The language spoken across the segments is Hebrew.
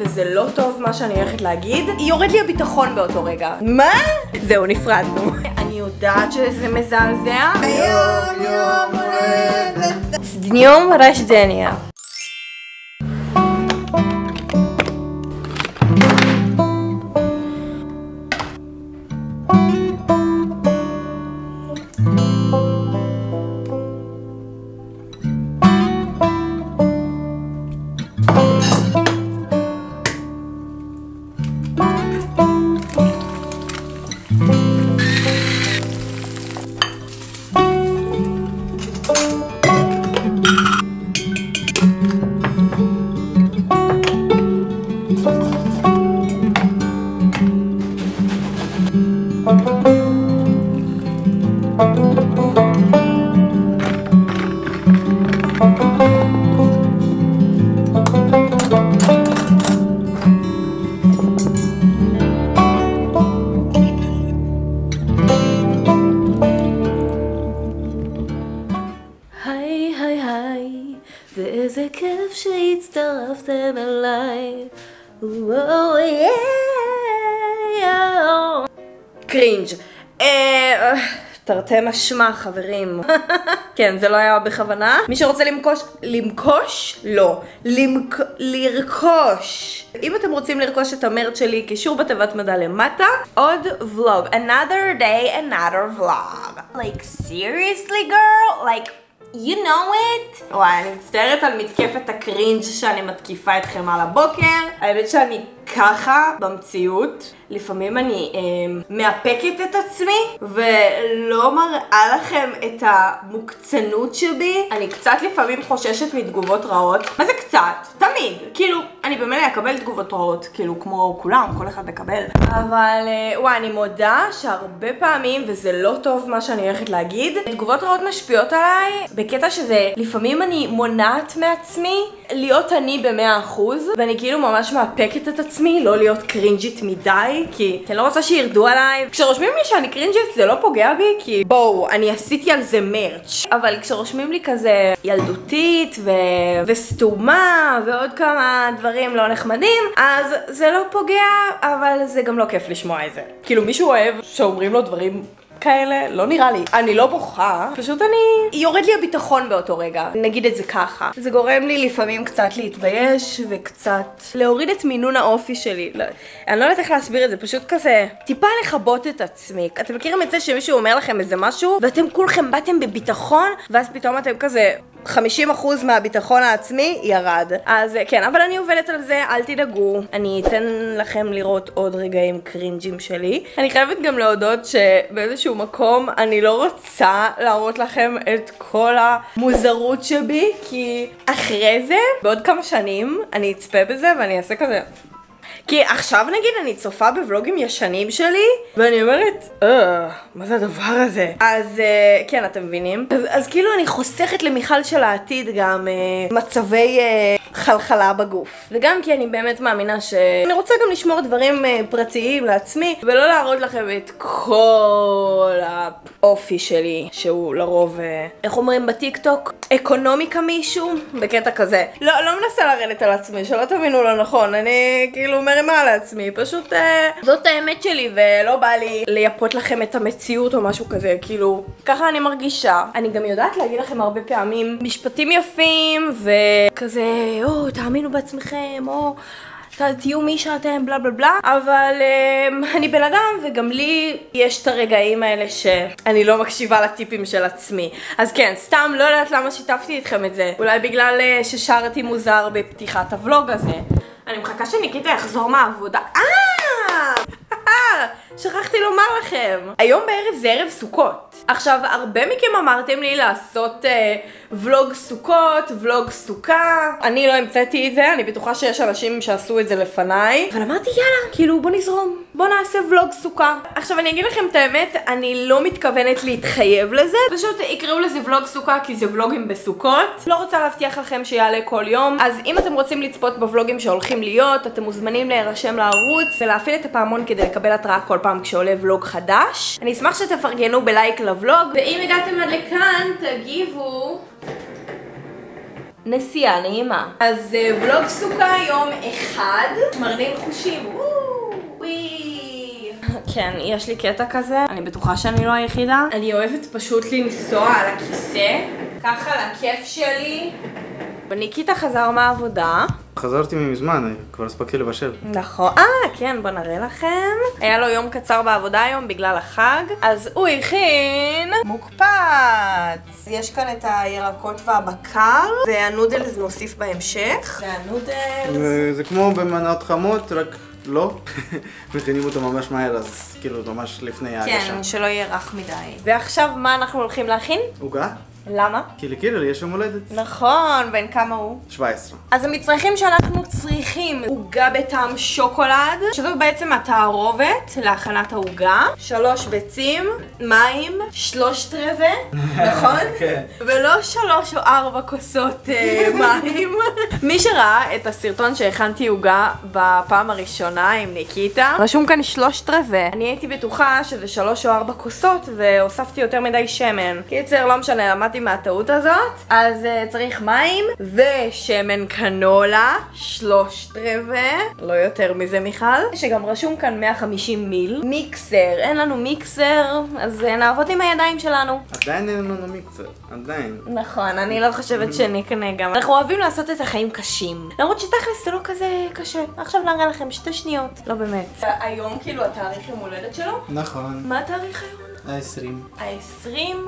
וזה לא טוב מה שאני הולכת להגיד. יורד לי הביטחון באותו רגע. מה? זהו, נפרדנו. אני יודעת שזה מזעזע. היום יום הולדת. С днем рождения. ואיזה כיף שהצטרפתם אליי. קרינג'. תרתי משמע חברים. כן, זה לא היה בכוונה. מי שרוצה לרכוש? לא. לרכוש. אם אתם רוצים לרכוש את המרץ שלי, קישור בתיבת מידע למטה. עוד vlog. Another day, another vlog. Like seriously girl? Like you know it? וואי, אני מצטערת על מתקפת הקרינג' שאני מתקיפה אתכם על הבוקר. האמת שאני ככה במציאות. לפעמים אני מאפקת את עצמי ולא מראה לכם את המוקצנות שבי. אני קצת לפעמים חוששת מתגובות רעות. מה זה קצת? תמיד. כאילו, אני במילא אקבל תגובות רעות, כאילו כמו כולם, כל אחד מקבל. אבל וואי, אני מודה שהרבה פעמים, וזה לא טוב מה שאני הולכת להגיד, תגובות רעות משפיעות עליי בקטע שזה לפעמים אני מונעת מעצמי להיות אני ב100%, ואני כאילו ממש מאפקת את עצמי, לא להיות קרינג'ית מדי, כי אני לא רוצה שירדו עליי. כשרושמים לי שאני קרינג'ית זה לא פוגע בי, כי בואו, אני עשיתי על זה מרץ'. אבל כשרושמים לי כזה ילדותית וסתומה ועוד כמה דברים לא נחמדים, אז זה לא פוגע, אבל זה גם לא כיף לשמוע את זה. כאילו מישהו אוהב שאומרים לו דברים כאלה, לא נראה לי. אני לא בוכה, פשוט יורד לי הביטחון באותו רגע, נגיד את זה ככה. זה גורם לי לפעמים קצת להתבייש וקצת להוריד את מינון האופי שלי. אני לא יודעת איך להסביר את זה, פשוט כזה טיפה לכבות את עצמי. אתם מכירים את זה שמישהו אומר לכם איזה משהו ואתם כולכם באתם בביטחון ואז פתאום אתם כזה 50% מהביטחון העצמי ירד. אז כן, אבל אני עובדת על זה, אל תדאגו. אני אתן לכם לראות עוד רגעים קרינג'ים שלי. אני חייבת גם להודות שבאיזשהו מקום אני לא רוצה להראות לכם את כל המוזרות שבי, כי אחרי זה, בעוד כמה שנים, אני אצפה בזה ואני אעשה כזה. כי עכשיו נגיד אני צופה בוולוגים ישנים שלי ואני אומרת, מה זה הדבר הזה? אז כן, אתם מבינים? אז כאילו אני חוסכת למיכל של העתיד גם מצבי חלחלה בגוף. וגם כי אני באמת מאמינה שאני רוצה גם לשמור דברים פרטיים לעצמי ולא להראות לכם את כל האופי שלי, שהוא לרוב, איך אומרים בטיקטוק? אקונומיקה מישהו? בקטע כזה. לא מנסה לרדת על עצמי, שלא תבינו לא נכון. אני כאילו מרימה לעצמי, פשוט זאת האמת שלי ולא בא לי לייפות לכם את המציאות או משהו כזה, כאילו ככה אני מרגישה. אני גם יודעת להגיד לכם הרבה פעמים משפטים יפים וכזה, תאמינו בעצמכם, תהיו מי שאתם, בלה בלה בלה, אבל אני בן אדם וגם לי יש את הרגעים האלה שאני לא מקשיבה לטיפים של עצמי. אז כן, סתם לא יודעת למה שיתפתי אתכם את זה, אולי בגלל ששרתי מוזר בפתיחת הוולוג הזה. אני מחכה שניקיטה יחזור מהעבודה. שכחתי לומר לכם, היום בערב זה ערב סוכות. עכשיו, הרבה מכם אמרתם לי לעשות ולוג סוכות, ולוג סוכה. אני לא המצאתי את זה, אני בטוחה שיש אנשים שעשו את זה לפניי, אבל אמרתי יאללה, כאילו בוא נזרום, בוא נעשה ולוג סוכה. עכשיו אני אגיד לכם את האמת, אני לא מתכוונת להתחייב לזה, פשוט יקראו לזה ולוג סוכה כי זה ולוגים בסוכות. לא רוצה להבטיח לכם שיעלה כל יום, אז אם אתם רוצים לצפות בוולוגים שהולכים להיות, אתם מוזמנים להירשם לערוץ ולהפעיל את הפעמון כדי לקבל התראה כל פעם כשעולה ולוג חדש. אני אשמח שתפרגנו בלייק לוולוג, ואם הגעתם עד לכאן תגיבו נסיעה נעימה. אז ולוג סוכה יום אחד, מרנין חושים. כן, יש לי קטע כזה, אני בטוחה שאני לא היחידה. אני אוהבת פשוט לנסוע על הכיסא, ככה לכיף שלי. וניקיטה חזר מהעבודה. חזרתי מזמן, כבר הספקתי לבשל. נכון, כן, בוא נראה לכם. היה לו יום קצר בעבודה היום בגלל החג, אז הוא הכין מוקפץ. יש כאן את הירקות והבקר, והנודלס נוסיף בהמשך. זה הנודלס. זה כמו במנות חמות, רק לא. מכינים אותו ממש מהר, אז כאילו ממש לפני ההגשה. כן, שלא יהיה רך מדי. ועכשיו מה אנחנו הולכים להכין? עוגה? למה? כי לקירל יש יום הולדת. נכון, בן כמה הוא? 17. אז המצרכים שאנחנו צריכים, עוגה בטעם שוקולד, שזאת בעצם התערובת להכנת העוגה, 3 ביצים, מים, 3/4, נכון? כן. ולא 3 או 4 כוסות מים. מי שראה את הסרטון שהכנתי עוגה בפעם הראשונה עם ניקיטה, רשום כאן 3/4. אני הייתי בטוחה שזה 3 או 4 כוסות והוספתי יותר מדי שמן. קיצר, לא משנה, למדתי מהטעות הזאת. אז צריך מים ושמן קנולה, 3/4, לא יותר מזה מיכל, שגם רשום כאן 150 מיל. מיקסר, אין לנו מיקסר, אז נעבוד עם הידיים שלנו. עדיין אין לנו מיקסר, עדיין. נכון, אני לא חושבת שנקנה גם. אנחנו אוהבים לעשות את החיים קשים, למרות שתכלס זה לא כזה קשה. עכשיו נראה לכם 2 שניות, לא באמת. היום כאילו התאריך יום הולדת שלו? נכון. מה התאריך היום? 20. 20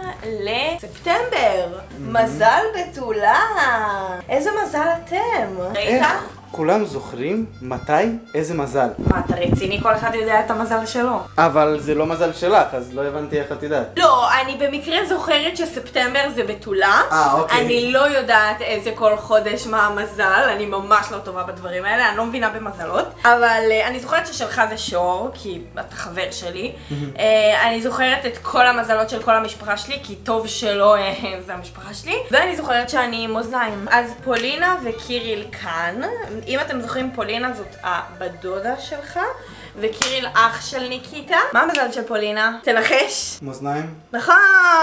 לספטמבר. מזל בתולה. איזה מזל אתם. ראית? כולם זוכרים מתי? איזה מזל. מה, אתה רציני? כל אחד יודע את המזל שלו. אבל זה לא מזל שלך, אז לא הבנתי איך את יודעת. לא, אני במקרה זוכרת שספטמבר זה בתולה. אוקיי. אני לא יודעת איזה כל חודש מה המזל, אני ממש לא טובה בדברים האלה, אני לא מבינה במזלות. אבל אני זוכרת ששלך זה שור, כי אתה חבר שלי. אני זוכרת את כל המזלות של כל המשפחה שלי, כי טוב שלא זה המשפחה שלי. ואני זוכרת שאני עם אוזניים. אז פולינה וקיריל כאן. אם אתם זוכרים, פולינה זאת הבת דודה שלך, וקיריל אח של ניקיטה. מה המזל של פולינה? תנחש. מאזניים? נכון!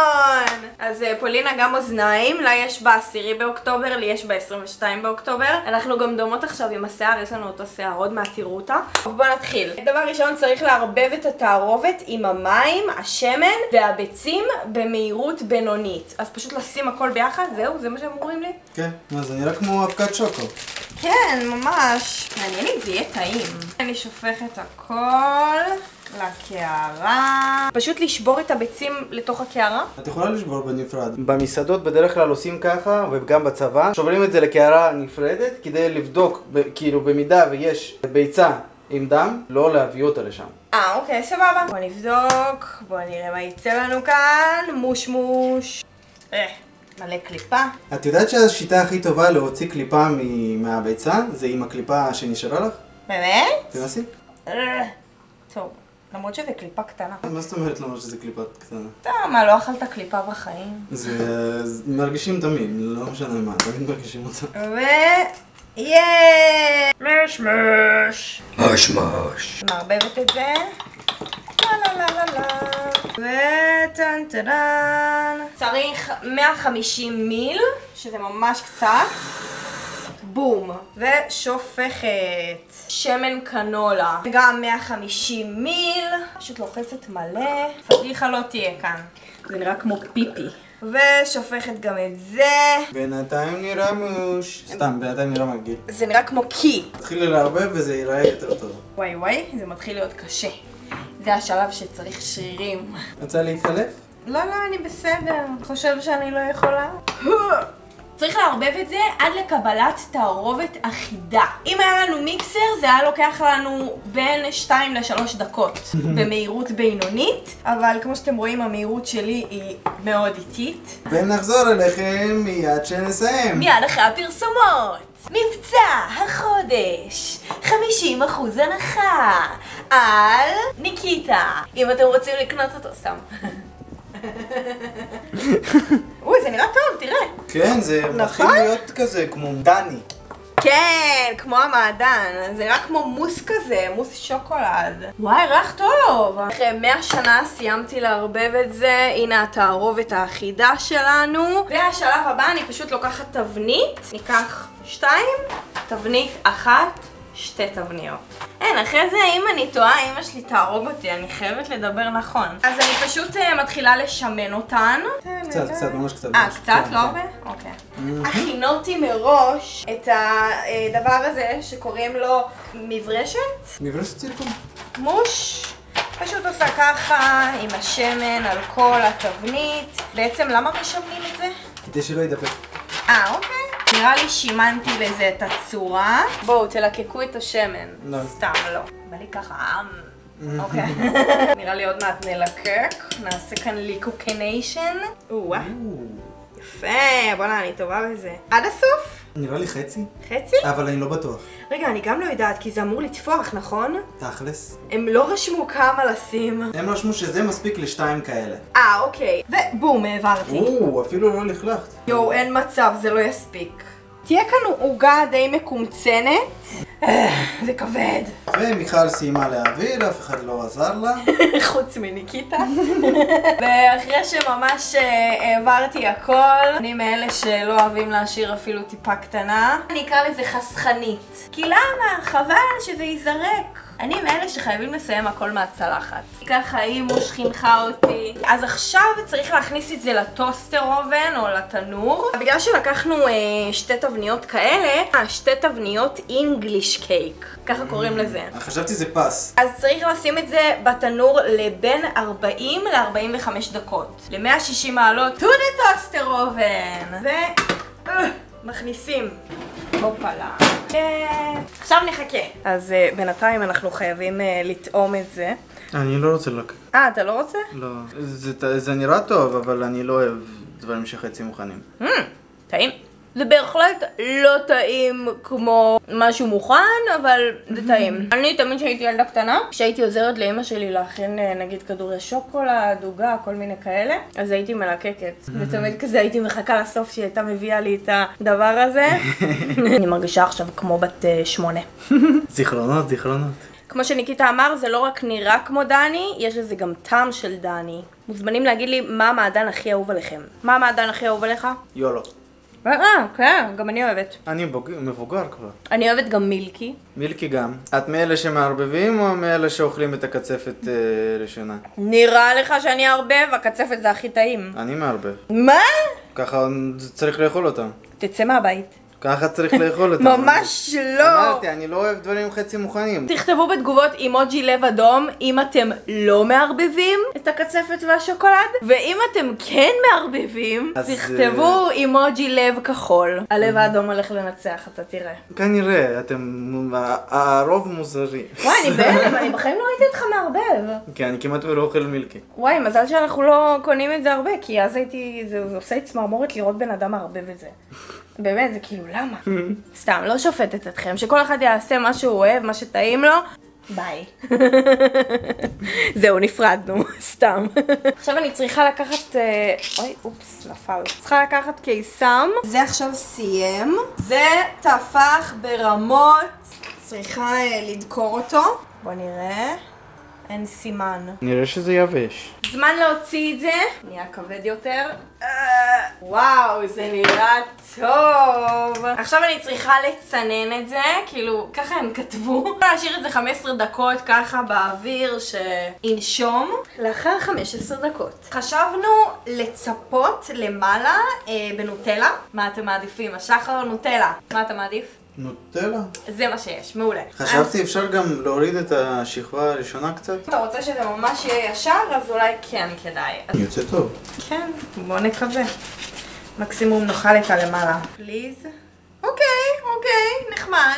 אז פולינה גם אוזניים, לה יש ב10 באוקטובר, לי יש ב22 באוקטובר. אנחנו גם דומות עכשיו עם השיער, יש לנו אותו שיער, עוד מעט תראו אותה. בואו נתחיל. דבר ראשון, צריך לערבב את התערובת עם המים, השמן והביצים במהירות בינונית. אז פשוט לשים הכל ביחד, זהו, זה מה שהם אומרים לי? כן, מה זה נראה כמו אבקת שוקו. כן, ממש. מעניין אם זה יהיה טעים. אני שופכת הכל לקערה. פשוט לשבור את הביצים לתוך הקערה. את יכולה לשבור בנפרד. במסעדות בדרך כלל עושים ככה, וגם בצבא. שוברים את זה לקערה נפרדת, כדי לבדוק, כאילו במידה ויש ביצה עם דם, לא להביא אותה לשם. אוקיי, סבבה. בוא נבדוק, בוא נראה מה יצא לנו כאן. מוש מוש. מלא קליפה. את יודעת שהשיטה הכי טובה להוציא קליפה מהביצה זה עם הקליפה שנשארה לך? באמת? תנסי. טוב, למרות שזה קליפה קטנה. מה זאת אומרת למרות שזה קליפה קטנה? מה, לא אכלת קליפה בחיים? זה מרגישים תמיד, לא משנה מה, תמיד מרגישים אותה. יאיי! מש. מערבבת את זה. וטן טדן. צריך 150 מיל, שזה ממש קצת. בום. ושופכת. שמן קנולה. גם 150 מיל. פשוט לוחצת מלא. פדיחה לא תהיה כאן. זה נראה כמו פיפי. ושופכת גם את זה. בינתיים נראה מוש. סתם, בינתיים נראה מגעיל. זה נראה כמו קי. תתחילי לערבב וזה ייראה יותר טוב. וואי, זה מתחיל להיות קשה. זה השלב שצריך שרירים. רוצה להתחלף? לא, אני בסדר. חושב שאני לא יכולה? צריך לערבב את זה עד לקבלת תערובת אחידה. אם היה לנו מיקסר, זה היה לוקח לנו בין 2 ל-3 דקות במהירות בינונית, אבל כמו שאתם רואים, המהירות שלי היא מאוד איטית. ונחזור אליכם מיד שנסיים. מיד אחרי הפרסומות. מבצע החודש, 50% הנחה על ניקיטה. אם אתם רוצים לקנות אותו, סתם. אוי, זה נראה טוב, תראה. כן, זה מתחיל להיות כזה כמו דני. כן, כמו המעדן. זה רק כמו מוס כזה, מוס שוקולד. וואי, ריח טוב. אחרי 100 שנה סיימתי לערבב את זה. הנה התערובת האחידה שלנו. והשלב הבא, אני פשוט לוקחת תבנית. ניקח 2, תבנית 1, 2 תבניות. אין, אחרי זה אם אני טועה, אמא שלי תהרוג אותי, אני חייבת לדבר נכון. אז אני פשוט מתחילה לשמן אותן. קצת, ממש קצת. קצת? לא הרבה? אוקיי. הכינותי מראש את הדבר הזה שקוראים לו מברשת. מברשת סיליקון. מוש. פשוט עושה ככה עם השמן על כל התבנית. בעצם למה משמנים את זה? כדי שלא ידפק. אוקיי. נראה לי שימנתי לזה את הצורה. בואו, תלקקו את השמן. לא. סתם לא. בא לי ככה, אוקיי. נראה לי עוד מעט נלקק. נעשה כאן ליקוקניישן. יפה, בוא'נה, אני טובה בזה. עד הסוף? נראה לי חצי. חצי? אבל אני לא בטוח. רגע, אני גם לא יודעת, כי זה אמור לטפוח, נכון? תכלס. הם לא רשמו כמה לשים. הם רשמו שזה מספיק ל2 כאלה. אוקיי. ובום, העברתי. אפילו לא לכלכת. יואו, אין מצב, זה לא יספיק. תהיה כאן עוגה די מקומצנת. זה כבד. ומיכל סיימה להעביר, אף אחד לא עזר לה. חוץ מניקיטה. ואחרי שממש העברתי הכל, אני מאלה שלא אוהבים להשאיר אפילו טיפה קטנה. אני אקרא לזה חסכנית. כי למה? חבל שזה ייזרק. אני מאלה שחייבים לסיים הכל מהצלחת. ככה אימוש חינכה אותי. אז עכשיו צריך להכניס את זה לטוסטר אובן או לתנור. בגלל שלקחנו 2 תבניות כאלה, 2 תבניות אינגליש קייק. ככה קוראים לזה. חשבתי זה פס. אז צריך לשים את זה בתנור לבין 40 ל-45 דקות. ל-160 מעלות. to the toaster oven. מכניסים. הופלה. עכשיו נחכה. אז בינתיים אנחנו חייבים לטעום את זה. אני לא רוצה לקק. אתה לא רוצה? לא. זה נראה טוב, אבל אני לא אוהב דברים שחצי מוכנים. טעים. זה בהחלט לא טעים כמו משהו מוכן, אבל זה טעים. אני תמיד כשהייתי ילדה קטנה, כשהייתי עוזרת לאמא שלי להכין נגיד כדורי שוקולד, עוגה, כל מיני כאלה, אז הייתי מלקקת. ותמיד כזה הייתי מחכה לסוף שהיא הייתה מביאה לי את הדבר הזה. אני מרגישה עכשיו כמו בת 8. זיכרונות. כמו שניקיטה אמר, זה לא רק נראה כמו דני, יש לזה גם טעם של דני. מוזמנים להגיד לי מה המעדן הכי אהוב עליכם. מה המעדן הכי אהוב עליך? יולו. כן, גם אני אוהבת. אני מבוגר כבר. אני אוהבת גם מילקי. מילקי גם. את מאלה שמערבבים או מאלה שאוכלים את הקצפת ראשונה? נראה לך שאני אערבב, הקצפת זה הכי טעים. אני מערבב. מה? ככה צריך לאכול אותם. תצא מהבית. ככה צריך לאכול אותם. ממש לא. אמרתי, אני לא אוהב דברים חצי מוכנים. תכתבו בתגובות אימוג'י לב אדום אם אתם לא מערבבים את הקצפת והשוקולד, ואם אתם כן מערבבים, תכתבו אימוג'י לב כחול. הלב האדום הולך לנצח, אתה תראה. כנראה, הרוב מוזרי. וואי, אני בהלם, אני בחיים לא ראיתי אותך מערבב. כן, אני כמעט ולא אוכל מילקי. וואי, מזל שאנחנו לא קונים את זה הרבה, כי אז זה עושה לי צמרמורת לראות בן אדם מערבב את זה. באמת, זה כאילו, למה? סתם, לא שופטת אתכם, שכל אחד יעשה מה שהוא אוהב, מה שטעים לו, ביי. זהו, נפרדנו, סתם. עכשיו אני צריכה לקחת, אוי, אופס, נפל. צריכה לקחת קיסם. זה עכשיו סיים. זה תפח ברמות. צריכה לדקור אותו. בוא נראה. אין סימן. נראה שזה יבש. זמן להוציא את זה. נהיה כבד יותר. וואו, זה נראה טוב. עכשיו אני צריכה לצנן את זה, כאילו, ככה הם כתבו. להשאיר את זה 15 דקות ככה באוויר שינשום. לאחר 15 דקות. חשבנו לצפות למעלה בנוטלה. מה אתם מעדיפים? השחר או נוטלה? מה אתה מעדיף? נוטלה? זה מה שיש, מעולה. חשבתי אפשר גם להוריד את השכבה הראשונה קצת. אתה רוצה שזה ממש יהיה ישר, אז אולי כן כדאי. יוצא טוב. כן, בוא נקווה. מקסימום נאכל את הלמעלה. פליז. אוקיי, נחמד.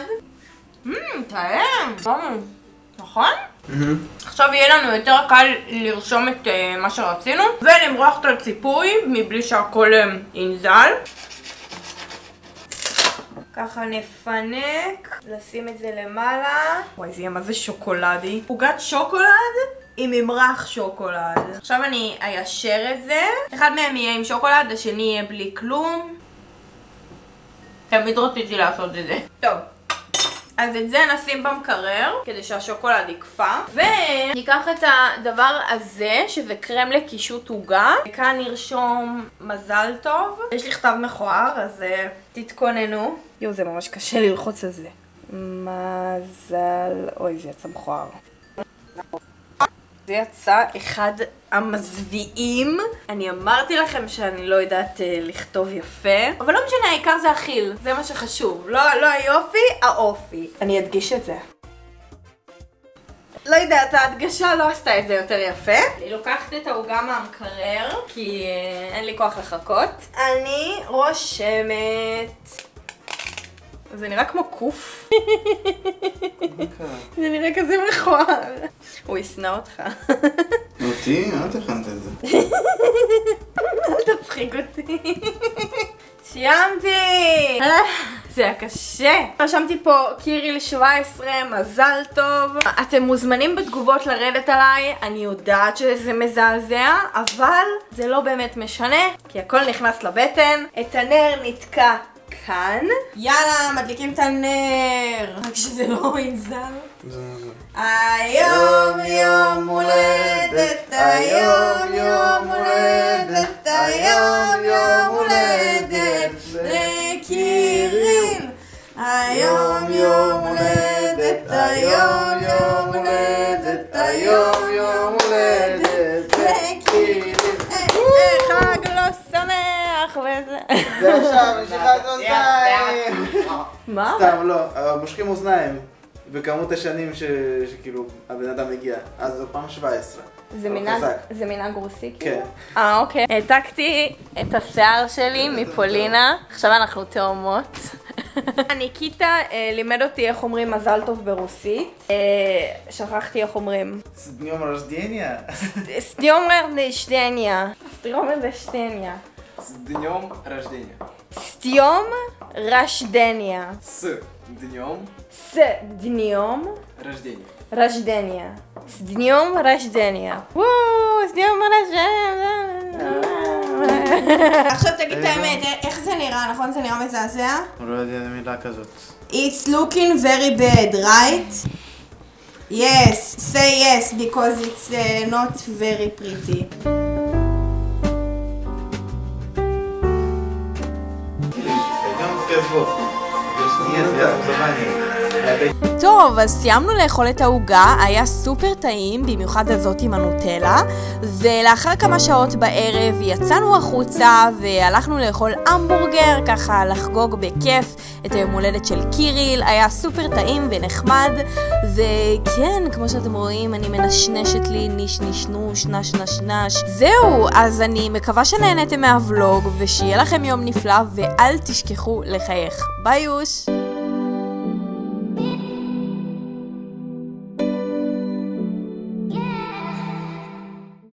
טעים. נכון? עכשיו יהיה לנו יותר קל לרשום את מה שרצינו, ולמרוח את הציפוי מבלי שהכל ינזל. ככה נפנק, לשים את זה למעלה. וואי, זה יהיה מה זה שוקולדי. עוגת שוקולד עם ממרח שוקולד. עכשיו אני איישר את זה. אחד מהם יהיה עם שוקולד, השני יהיה בלי כלום. תמיד רציתי לעשות את זה. טוב. אז את זה נשים במקרר, כדי שהשוקולד יקפא. וניקח את הדבר הזה, שזה קרם לקישוט עוגה. כאן נרשום מזל טוב. יש לי כתב מכוער, אז תתכוננו. יו, זה ממש קשה ללחוץ על זה. מזל... אוי, זה יצא מכוער. זה יצא אחד המזוויעים. אני אמרתי לכם שאני לא יודעת לכתוב יפה, אבל לא משנה, העיקר זה אכיל, זה מה שחשוב. לא היופי, האופי. אני אדגיש את זה. לא יודעת, ההדגשה לא עשתה את זה יותר יפה. אני לוקחת את העוגה מהמקרר, כי אין לי כוח לחכות. אני רושמת. זה נראה כמו קוף. זה נראה כזה מכוער. הוא ישנא אותך. אותי? אל תכנת את זה. אל תצחיק אותי. סיימתי! זה היה קשה. רשמתי פה קיריל 17, מזל טוב. אתם מוזמנים בתגובות לרדת עליי, אני יודעת שזה מזעזע, אבל זה לא באמת משנה, כי הכל נכנס לבטן. את הנר נתקע כאן. יאללה, מדליקים את הנר. רק שזה לא ינזל. היום יום הולדת, היום יום הולדת, היום יום הולדת לקיריל. היום יום הולדת, היום יום הולדת, היום יום הולדת לקיריל. חג לא שמח וזה. זה עכשיו, נשיכת אוזניים. מה? סתם, לא, מושכים אוזניים בכמות השנים שכאילו הבן אדם הגיע, אז זו פעם 17. זה מנהג רוסי? כן. אוקיי. העתקתי את השיער שלי מפולינה, עכשיו אנחנו תאומות. ניקיטה לימד אותי איך אומרים מזל טוב ברוסית. שכחתי איך אומרים. סדיום רזדייניה. סדיום רזדייניה. סדיום רזדייניה. С днем рождения. סדיום רזדייניה. С днем דניום рождения. רזדייניה. סדיום רזדייניה. וואו, סדיום רזדייניה. עכשיו תגיד את האמת, איך זה נראה? נכון? זה נראה מזעזע? הוא לא יודע מילה כזאת. It's looking very bad, right? Yes, say yes, because it's not very pretty. טוב, אז סיימנו לאכול את העוגה, היה סופר טעים, במיוחד הזאת עם הנוטלה, ולאחר כמה שעות בערב יצאנו החוצה והלכנו לאכול המבורגר, ככה לחגוג בכיף את היום הולדת של קיריל, היה סופר טעים ונחמד, וכן, כמו שאתם רואים, אני מנשנשת לי ניש נשנוש, נש נש נש. זהו, אז אני מקווה שנהנתם מהוולוג, ושיהיה לכם יום נפלא, ואל תשכחו לחייך. ביי יוש!